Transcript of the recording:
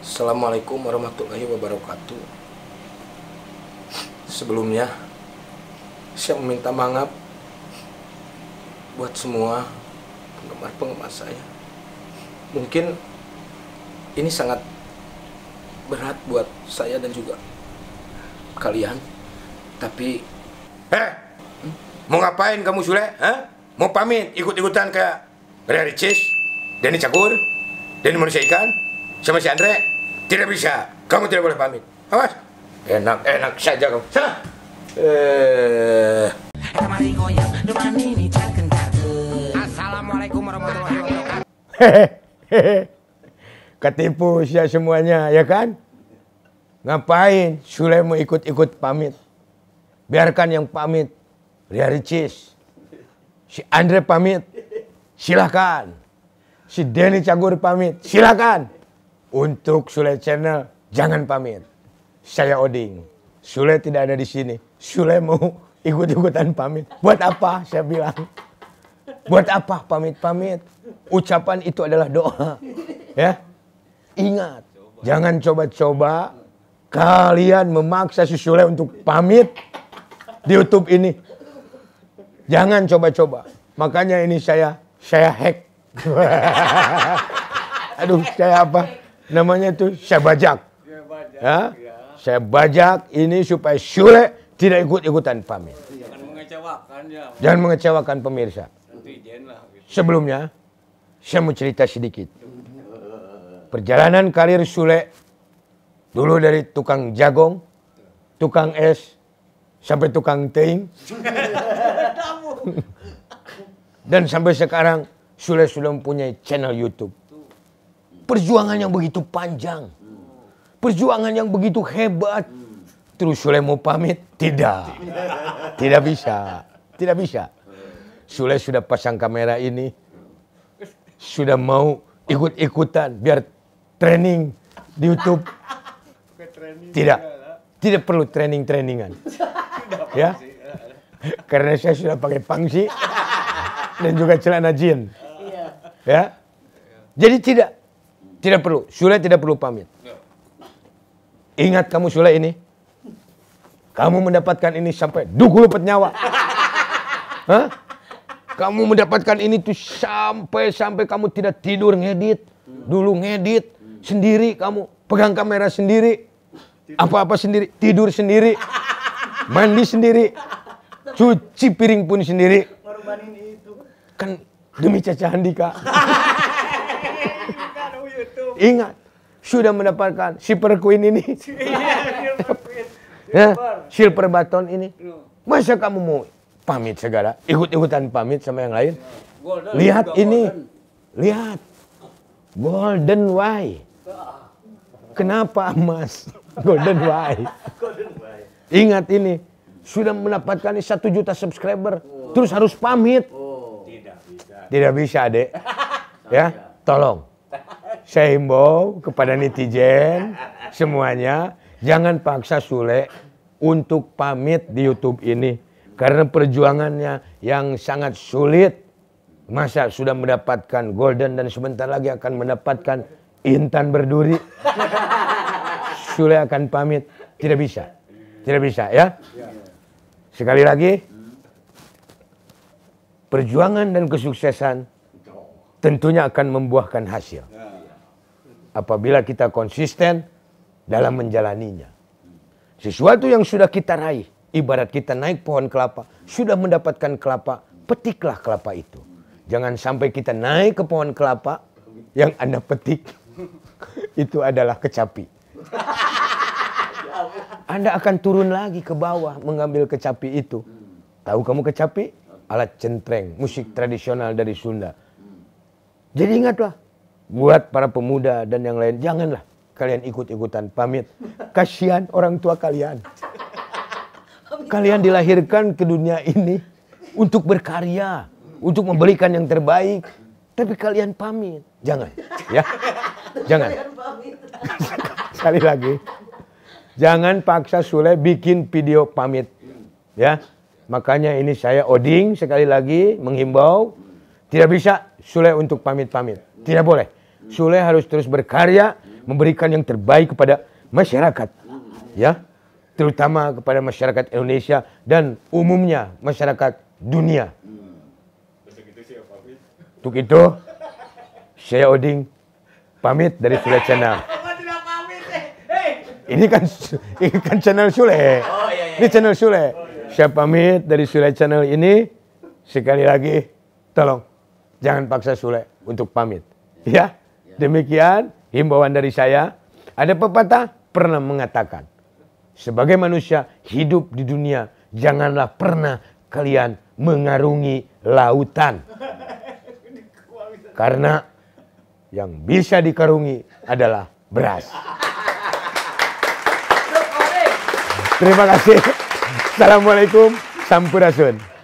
Assalamualaikum warahmatullahi wabarakatuh. Sebelumnya, saya meminta maaf buat semua penggemar-penggemar saya. Mungkin ini sangat berat buat saya dan juga kalian. Tapi, mau ngapain kamu Sule? Mau pamit ikut-ikutan kayak Ricis, Denny Cagur, Denny Manusia Ikan, sama si Andre? Tidak bisa, kamu tidak boleh pamit. Awas, enak saja kamu. Sana. Assalamualaikum warahmatullahi wabarakatuh. Ketipu ya semuanya, ya kan? Ngapain Sule mau ikut-ikut pamit? Biarkan yang pamit Ricis, si Andre pamit, silakan. Si Denny Cagur pamit, silakan. Untuk Sule Channel jangan pamit. Saya Oding. Sule tidak ada di sini. Sule mau ikut-ikutan pamit. Buat apa? Saya bilang. Buat apa pamit-pamit? Ucapan itu adalah doa. Ya. Ingat, jangan coba-coba kalian memaksa si Sule untuk pamit di YouTube ini. Jangan coba-coba. Makanya ini saya hack. Aduh, saya apa? Namanya itu saya bajak. Ya? Saya bajak ini supaya Sule tidak ikut-ikutan pamit. Jangan mengecewakan ya. Jangan mengecewakan pemirsa. Sebelumnya, saya mau cerita sedikit. Perjalanan karir Sule dulu dari tukang jagong, tukang es, sampai tukang teing. Dan sampai sekarang Sule sudah mempunyai channel YouTube. Perjuangan yang begitu panjang. Perjuangan yang begitu hebat. Terus Sule mau pamit? Tidak. Tidak bisa. Tidak bisa. Sule sudah pasang kamera ini. Sudah mau ikut-ikutan biar training di YouTube. Tidak. Tidak perlu training-trainingan. Ya. Karena saya sudah pakai pangsi dan juga celana jeans. Ya. Jadi tidak perlu. Sule tidak perlu pamit. Ingat kamu Sule ini. Kamu mendapatkan ini sampai duku lupet nyawa. Hah? Kamu mendapatkan ini tuh sampai kamu tidak tidur ngedit. Dulu ngedit sendiri kamu. Pegang kamera sendiri. Apa-apa sendiri. Tidur sendiri. Mandi sendiri. Cuci piring pun sendiri. Kan demi Caca Handika. Ingat, sudah mendapatkan Super Queen ini. Ya, Silver Button ini. Masa kamu mau pamit segala? Ikut-ikutan pamit sama yang lain? Lihat ini. Lihat. Golden Y. Kenapa emas? Golden Y. Ingat ini. Sudah mendapatkan 1 juta subscriber. Terus harus pamit. Tidak bisa, Dek. Ya, tolong. Saya himbau kepada netizen semuanya, jangan paksa Sule untuk pamit di YouTube ini. Karena perjuangannya yang sangat sulit. Masa sudah mendapatkan golden dan sebentar lagi akan mendapatkan intan berduri. Sule akan pamit. Tidak bisa. Tidak bisa ya. Sekali lagi. Perjuangan dan kesuksesan tentunya akan membuahkan hasil. Apabila kita konsisten dalam menjalaninya. Sesuatu yang sudah kita raih, ibarat kita naik pohon kelapa, sudah mendapatkan kelapa, petiklah kelapa itu. Jangan sampai kita naik ke pohon kelapa, yang Anda petik, itu adalah kecapi. Anda akan turun lagi ke bawah mengambil kecapi itu. Tahu kamu kecapi? Alat centreng, musik tradisional dari Sunda. Jadi ingatlah. Buat para pemuda dan yang lain, janganlah kalian ikut-ikutan pamit. Kasihan orang tua kalian. Kalian dilahirkan ke dunia ini untuk berkarya, untuk memberikan yang terbaik. Tapi kalian pamit. Jangan, ya. Jangan. Sekali lagi. Jangan paksa Sule bikin video pamit. Ya. Makanya ini saya Oding sekali lagi menghimbau. Tidak bisa Sule untuk pamit-pamit. Tidak boleh. Sule harus terus berkarya, memberikan yang terbaik kepada masyarakat. Ya, terutama kepada masyarakat Indonesia dan umumnya masyarakat dunia. Untuk itu, saya Oding pamit dari Sule Channel. Ini kan channel Sule. Ini channel Sule. Saya pamit dari Sule Channel ini. Sekali lagi, tolong jangan paksa Sule untuk pamit. Ya, demikian himbauan dari saya. Ada pepatah pernah mengatakan, sebagai manusia hidup di dunia, janganlah pernah kalian mengarungi lautan. Karena yang bisa dikarungi adalah beras. Terima kasih. Assalamualaikum. Sampurasun.